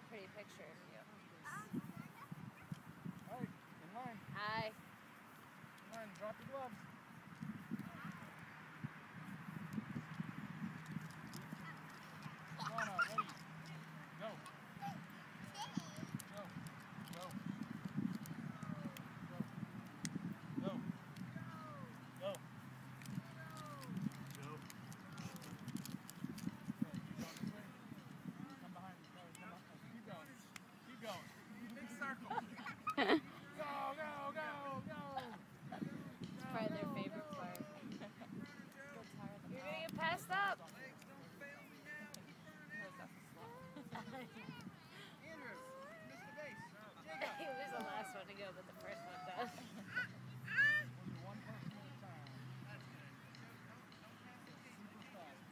pretty picture of you. Alright, in line. Hi. In line, drop your gloves. Lana, ready. Go. Go. Go. Go. Go. Go. Go. Come behind me. Come on. Keep going. Keep going. Big circle. Go, go, go, go. It's probably their favorite part. You're gonna get passed up. He was the last one to go, but the first one does. One person at a time. Super fast.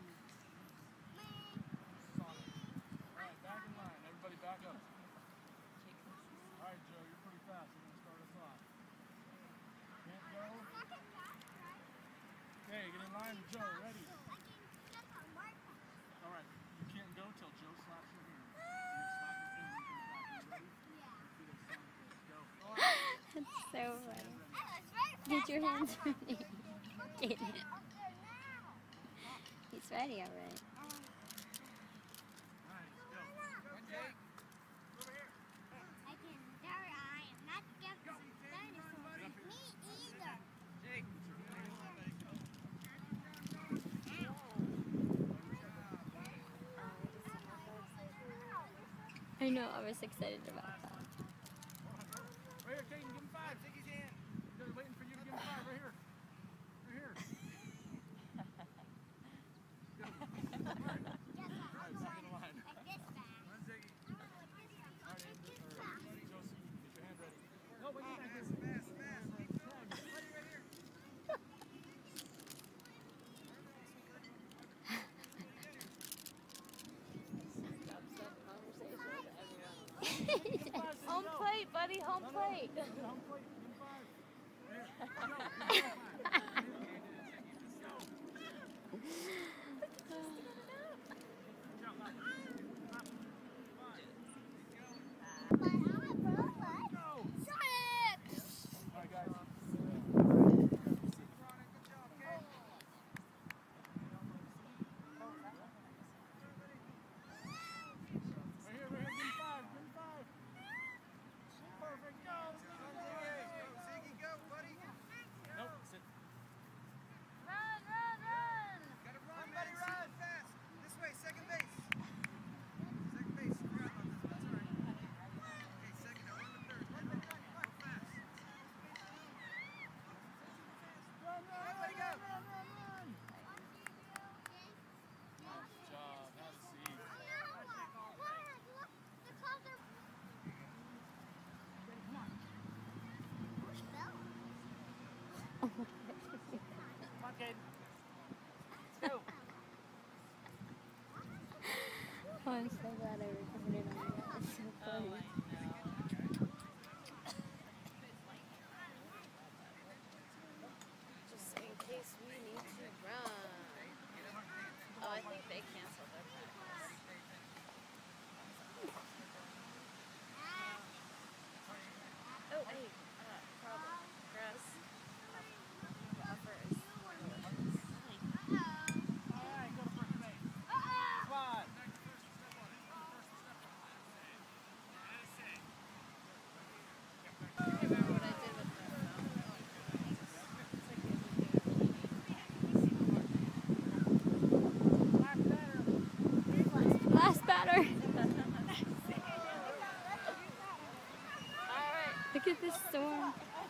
Sonic. Alright, back in line. Everybody back up. Alright, Joe, you're pretty fast. You're going to start us off. Can't go. Okay, get in line with Joe. Ready? Alright, you can't go till Joe slaps your hand. You slap his hand, you can clap. You ready? That's so funny. Get your hands ready. Get it. He's ready already. I know, I was excited about that. Right here, Caden, give him 5. Take his hand. They're waiting for you to give him 5. Right here. Right here. Go. Alright, second line. Run, Ziggy. Alright, Andrew. Josie, get your hand ready. No, wait, fast. Keep going. Buddy, right here. Home plate, buddy, home plate. Home plate, give him 5. Here, Alright, guys. Right here, give him 5. Perfect, go! Ziggy, go, buddy! Nope, sit. Run! Gotta run, buddy, run! Fast! This way, second base! Second base, forgot about this, that's alright. Okay, second, now run to third. Run, buddy, run, go fast! Run! Everybody go! Nice job, have a seat. Come on, kid. Let's go. Oh, I'm so glad I recorded on that. It's so funny. Just in case we need to run. Oh, I think they canceled their practice. Oh, hey, problem. Grass. Uppers. Alright, go to first base. Slide. Remember what I did with my Last batter. Alright. Look at this storm.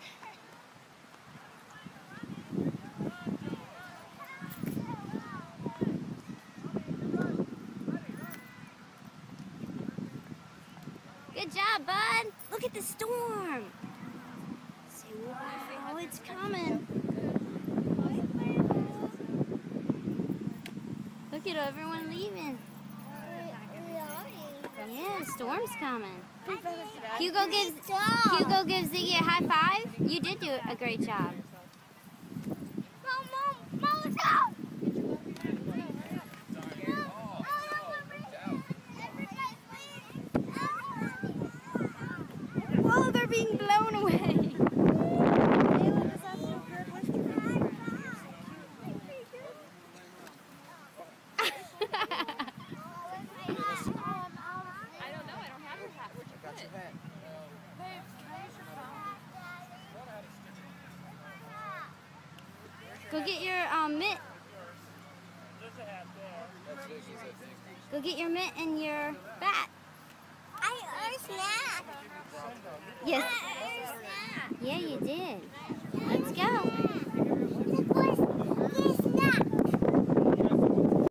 Good job, bud. Look at the storm. See, wow, it's coming. Look at everyone leaving. Yeah, the storm's coming. Hugo gives Ziggy a high five. You did do a great job. Mom, let's go! Go get your mitt. There's a hat there. That's Vicky's, I think. Go get your mitt and your bat. I earned snack. Yes. I earned snack. Yeah, you did. Let's go.